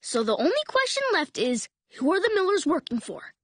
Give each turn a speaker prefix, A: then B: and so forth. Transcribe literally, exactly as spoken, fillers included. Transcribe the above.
A: So the only question left is, who are the Millers working for?